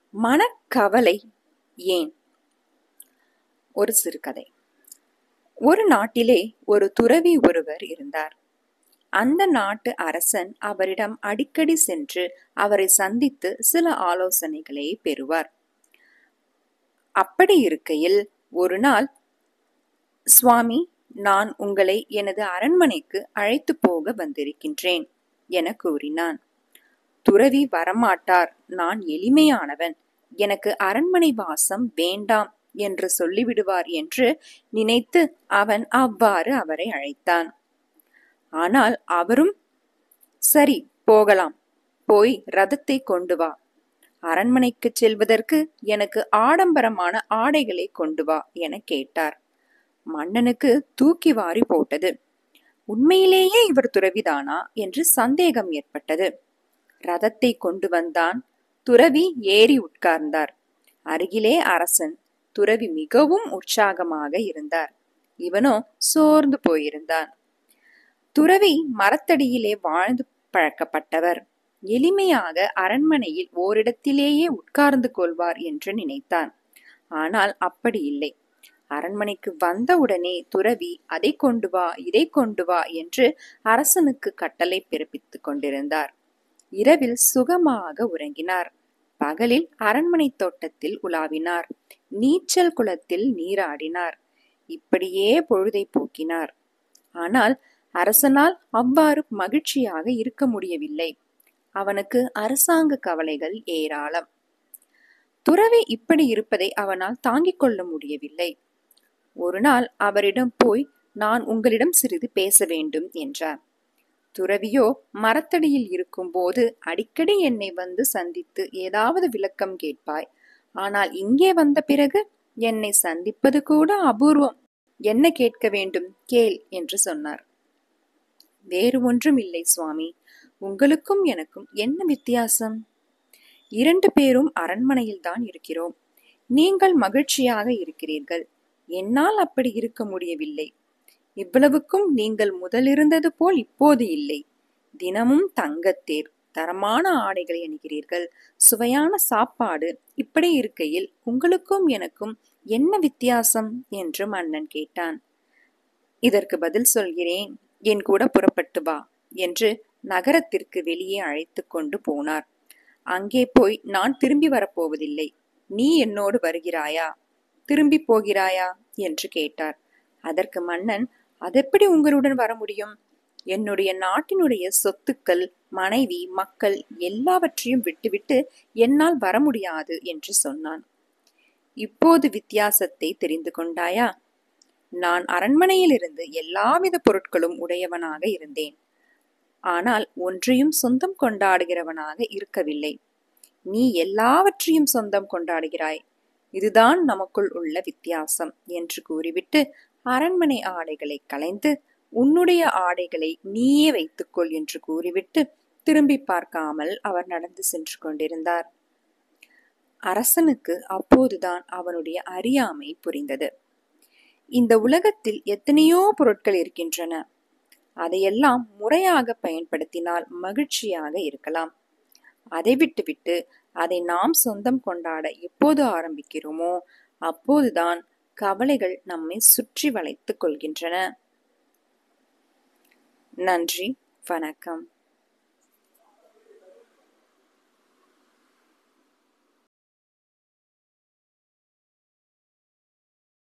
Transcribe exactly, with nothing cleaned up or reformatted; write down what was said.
மனக்கவலை ஏன்? ஒரு சிறுகதை. ஒரு நாட்டிலே ஒரு துறவி ஒருவர் இருந்தார். அந்த நாட்டு அரசன் அவரிடம் அடிக்கடி சென்று அவரை சந்தித்து சில ஆலோசனைகளை பெறுவார். அப்படி இருக்கையில் ஒரு நாள், சுவாமி, நான் உங்களை எனது அரண்மனைக்கு அழைத்து போக வந்திருக்கின்றேன் என கூறினான். துறவி வரமாட்டார், நான் எளிமையானவன், எனக்கு அரண்மனை வாசம் வேண்டாம் என்று சொல்லிவிடுவார் என்று நினைத்து அவன் அவ்வாறு அவரை அழைத்தான். ஆனால் அவரும், சரி போகலாம், போய் ரதத்தை கொண்டு வா, அரண்மனைக்கு செல்வதற்கு எனக்கு ஆடம்பரமான ஆடைகளை கொண்டு வா என கேட்டார். மன்னனுக்கு தூக்கி வாரி போட்டது. உண்மையிலேயே இவர் துறவிதானா என்று சந்தேகம் ஏற்பட்டது. ரதத்தை கொண்டு வந்தான். துறவி ஏறி உட்கார்ந்தார். அருகிலே அரசன். துறவி மிகவும் உற்சாகமாக இருந்தார். இவனோ சோர்ந்து போயிருந்தான். துறவி மரத்தடியிலே வாழ்ந்து பழக்கப்பட்டவர். எளிமையாக அரண்மனையில் ஓரிடத்திலேயே உட்கார்ந்து கொள்வார் என்று நினைத்தான். ஆனால் அப்படி இல்லை. அரண்மனைக்கு வந்தவுடனே துறவி அதை கொண்டு வா, இதை கொண்டு வா என்று அரசனுக்கு கட்டளை பிறப்பித்துக் கொண்டிருந்தார். இரவில் சுகமாக உறங்கினார். பகலில் அரண்மனை தோட்டத்தில் உலாவினார். நீச்சல் குளத்தில் நீராடினார். இப்படியே பொழுதை போக்கினார். ஆனால் அரசனால் அவ்வாறு மகிழ்ச்சியாக இருக்க முடியவில்லை. அவனுக்கு அரசாங்க கவலைகள் ஏராளம். துறவி இப்படி இருப்பதை அவனால் தாங்கிக் கொள்ள முடியவில்லை. ஒரு நாள் அவரிடம் போய், நான் உங்களிடம் சிறிது பேச வேண்டும் என்றார். துறவியோ, மரத்தடியில் இருக்கும் போது அடிக்கடி என்னை வந்து சந்தித்து ஏதாவது விளக்கம் கேட்பாய், ஆனால் இங்கே வந்த பிறகு என்னை சந்திப்பது கூட அபூர்வம், என்ன கேட்க வேண்டும், கேள் என்று சொன்னார். வேறு ஒன்றும் இல்லை சுவாமி, உங்களுக்கும் எனக்கும் என்ன வித்தியாசம்? இரண்டு பேரும் அரண்மனையில் தான் இருக்கிறோம். நீங்கள் மகிழ்ச்சியாக இருக்கிறீர்கள், என்னால் அப்படி இருக்க முடியவில்லை. இவ்வளவுக்கும் நீங்கள் முதலிருந்தது போல் இப்போது இல்லை. தினமும் தங்கத்தேர், தரமான ஆடைகளை அணிகிறீர்கள், சுவையான சாப்பாடு. இப்படி இருக்கையில் உங்களுக்கும் எனக்கும் என்ன வித்தியாசம் என்று மன்னன் கேட்டான். இதற்கு பதில் சொல்கிறேன், என் கூட புறப்பட்டு வா என்று நகரத்திற்கு வெளியே அழைத்து கொண்டு போனார். அங்கே போய், நான் திரும்பி வரப்போவதில்லை, நீ என்னோடு வருகிறாயா, திரும்பி போகிறாயா என்று கேட்டார். அதற்கு மன்னன், அதெப்படி உங்களுடன் வர முடியும்? என்னுடைய நாட்டினுடைய சொத்துக்கள், மனைவி, மக்கள் எல்லாவற்றையும் விட்டுவிட்டு என்னால் வர முடியாது என்று சொன்னான். இப்போது வித்தியாசத்தை தெரிந்து கொண்டாயா? நான் அரண்மனையிலிருந்து எல்லாவித பொருட்களும் உடையவனாக இருந்தேன். ஆனால் ஒன்றையும் சொந்தம் கொண்டாடுகிறவனாக இருக்கவில்லை. நீ எல்லாவற்றையும் சொந்தம் கொண்டாடுகிறாய். இதுதான் நமக்குள் உள்ள வித்தியாசம் என்று கூறிவிட்டு அரண்மனை ஆடைகளை களைந்து, உன்னுடைய ஆடைகளை நீயே வைத்துக்கொள் என்று கூறிவிட்டு திரும்பி பார்க்காமல் அவர் நடந்து சென்று கொண்டிருந்தார். அரசனுக்கு அப்போதுதான் அவனுடைய அறியாமை புரிந்தது. இந்த உலகத்தில் எத்தனையோ பொருட்கள் இருக்கின்றன. அதையெல்லாம் முறையாக பயன்படுத்தினால் மகிழ்ச்சியாக இருக்கலாம். அதை விட்டுவிட்டு அதை நாம் சொந்தம் கொண்டாட எப்போது ஆரம்பிக்கிறோமோ அப்போதுதான் கவலைகள் நம்மை சுற்றி வளைத்துக் கொள்கின்றன. நன்றி, வணக்கம்.